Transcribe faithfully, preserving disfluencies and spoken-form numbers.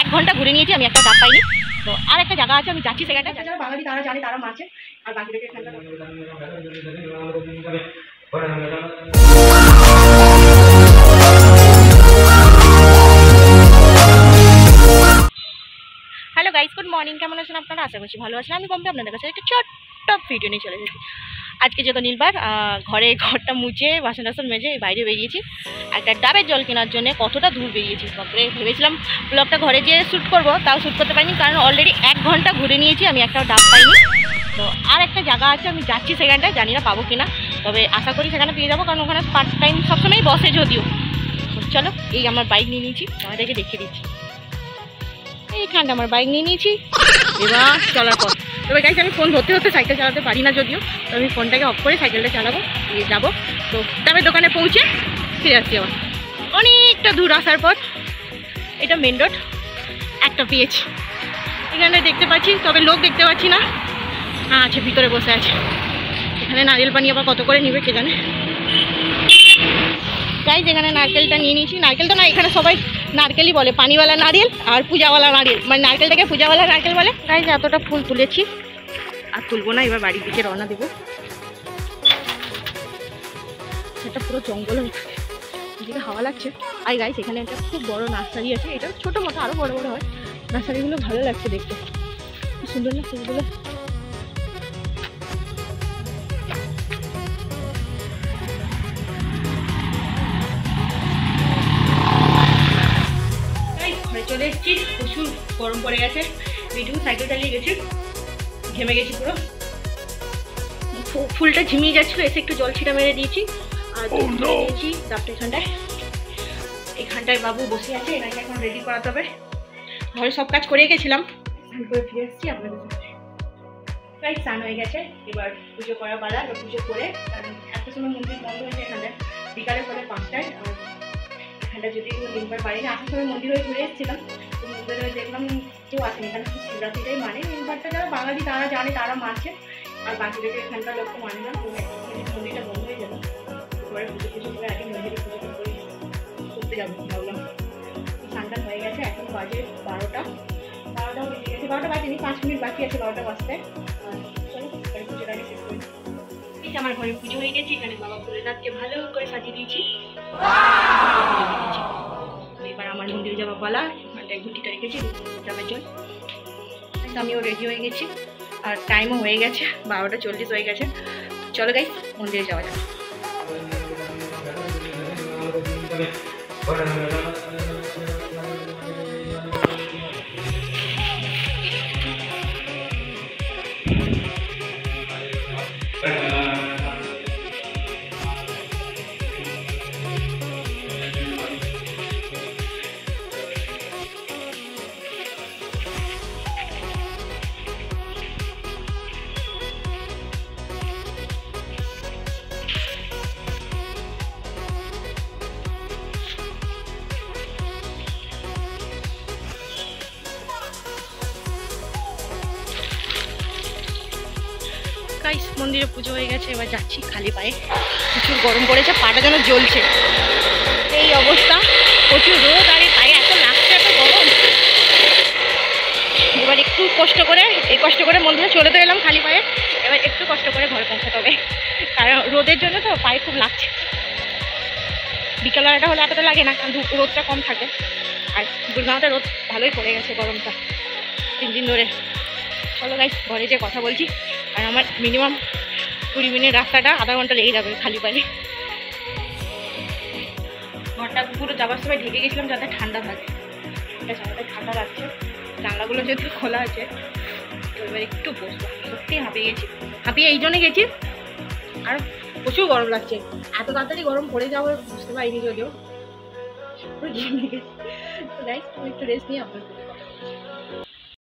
ঘন্টা ঘুরে নিয়েছি, আমি একটা ডাব পাইনি। তো আর একটা জায়গা আছে, আমি যাচ্ছি সেখানটা। যারা বাঙালি তারা জানে, তারা মারছে, আর বাকি থেকে এখানটা হ্যালো গাইস, গুড মর্নিং। কেমন আছেন আপনারা? আশা করছি ভালো আছেন। আমি বম্বে আপনাদের কাছে একটা ছোট্ট ভিডিও নিয়ে চলে এসেছি। আজকে যেহেতু নীলবার, ঘরে ঘরটা মুছে বাসন টাসন মেজে বাইরে বেরিয়েছি একটা ডাবের জল কেনার জন্য। কতটা দূর বেরিয়েছি, তারপরে ভেবেছিলাম ব্লগটা ঘরে যেয়ে শ্যুট করবো, তাও শ্যুট করতে পারিনি, কারণ অলরেডি এক ঘন্টা ঘুরে নিয়েছি, আমি একটাও ডাব পাইনি। তো আর একটা জায়গা আছে, আমি যাচ্ছি সেখানটায়, জানি না পাবো কিনা, তবে আশা করি সেখানে পেয়ে যাবো, কারণ ওখানে পার্ট টাইম সবসময় বসে যদিও। চলো, এই আমার বাইক নিয়ে নিয়েছি, আমাদেরকে দেখিয়ে দিচ্ছি। এইখানটা আমার বাইক নিয়ে নিয়েছি, এবার চলার পর। তবে গাইস, আমি ফোন ধরতে ধরতে সাইকেল চালাতে পারি না যদিও, তো আমি ফোনটাকে অফ করে সাইকেলটা চালাবো, দিয়ে যাবো। তো ডাবের দোকানে পৌঁছে ফিরে আসছি আবার। অনেকটা দূর আসার পর এটা মেন রোড একটা পেয়েছি, এখানে দেখতে পাচ্ছি, তবে লোক দেখতে পাচ্ছি না। হ্যাঁ আছে, ভিতরে বসে আছে। এখানে নারকেল পানি আবার কত করে নিবে কে জানে। গাইস, এখানে নারকেলটা নিয়ে নিয়েছি। নারকেলটা না, এখানে সবাই নারকেলই বলে, পানিওয়ালা নারকেল আর পূজাওয়ালা নারকেল, মানে নারকেলটাকে পূজাওয়ালা নারকেল বলে। গাইস, এতটা ফুল তুলেছি, আর তুলবো না, এবার বাড়ির দিকে রওনা দেবো। সেটা পুরো জঙ্গল হয়ে থাকে, এদিকে হাওয়া লাগছে। আর গাইস, এখানে একটা খুব বড় নার্সারি আছে, এটা ছোটো মোটো আরও বড় বড় হয়। নার্সারিগুলো ভালো লাগছে দেখতে, খুব সুন্দর না ফুলগুলো। চলে এসেছি, প্রচুর গরম পড়ে গেছে, এইটুকু সাইকেল চালিয়ে গেছি, ঘেমে গেছি পুরো। ফুলটা ঝিমিয়ে যাচ্ছিলো, এসে একটু জল ছিটা মেরে দিয়েছি, আর দিয়েছি ডাবটা এখানটায়। এখানটায় বাবু বসে আছে, এনাকে এখন রেডি করাতে হবে। ঘরে সব কাজ করে গেছিলাম, স্নান করে ফিরে এসেছি আপনাদের সাথে। প্রায় স্নান হয়ে গেছে, এবার পুজো করা পালা। এবার পুজো করে, কারণ এত সময় মন্দির বন্ধ হয়েছে এখানটায়, বিকালে পরে পাঁচটায়। আর এখানটা যদি দিনবার বাড়ি না আসার সময় মন্দির হয়ে ঘুরে এসেছিলাম, তো মন্দিরে দেখলাম কেউ আসেনি, এখানে শুধু শিবরাত্রিটাই মানে। দিনবারটা যারা বাঙালি তারা জানে, তারা মানছে, আর বাকি থেকে এখানকার লোক তো মানে না। মন্দিরটা বন্ধ হয়ে যাবে, এবারে পুজো পুজো করে আগে মন্দিরে পুজো করে করতে যাবো ভাবলাম। স্নান হয়ে গেছে, এখন বাজে বারোটা বারোটা বেজে গেছে, বারোটা বাজেনি, পাঁচ মিনিট বাকি আছে বারোটা বাজতে। চলো পুজোটা আগে শেষ করি। এই আমার ঘরে পুজো হয়ে গেছে, এখানে বাবা ভোলেনাথকে ভালো করে সাজিয়ে দিয়েছি। এবার আমার মন্দিরে যাওয়া পালা, ওখানটায় ঘুটিটা রেখেছি ডাবের জল। আমিও রেডি হয়ে গেছি, আর টাইমও হয়ে গেছে, বারোটা চল্লিশ হয়ে গেছে। চলো গাইস, মন্দিরে যাওয়া যাবে। গাইস, মন্দিরে পুজো হয়ে গেছে, এবার যাচ্ছি খালি পায়ে। প্রচুর গরম পড়েছে, পাটা যেন জ্বলছে, এই অবস্থা। প্রচুর রোদ, আর এই পায়ে এত লাগছে, এত গরম। এবার একটু কষ্ট করে, এই কষ্ট করে মন্দিরে চলে তো এলাম খালি পায়ে, এবার একটু কষ্ট করে ঘরে পৌঁছাতে হবে, কারণ রোদের জন্য তো পায়ে খুব লাগছে। বিকালবেলাটা হলে এতটা লাগে না, কারণ রোদটা কম থাকে। আর দুর্গামাতে রোদ ভালোই পড়ে গেছে গরমটা তিন দিন ধরে। চলো গাইস, ঘরে যে কথা বলছি, আর আমার মিনিমাম কুড়ি মিনিট রাস্তাটা আধা ঘন্টা লেগে যাবে খালি পায়ে। ঘরটা পুরো যাবার সময় ঢেকে গেছিলাম যাতে ঠান্ডা থাকে, এটা জায়গাটা ঠান্ডা লাগছে, জানলাগুলো যেহেতু খোলা আছে। তো এবার একটু বসলাম, সত্যি হাঁপিয়ে গেছি। হাঁপিয়ে এই জন্যে গেছি, আর প্রচুর গরম লাগছে। এত তাড়াতাড়ি গরম পড়ে যাবে বুঝতে পারিনি যদিও, পুরো ঘেমে গেছি। তো গাইস, একটু রেস্ট নিয়ে আপনার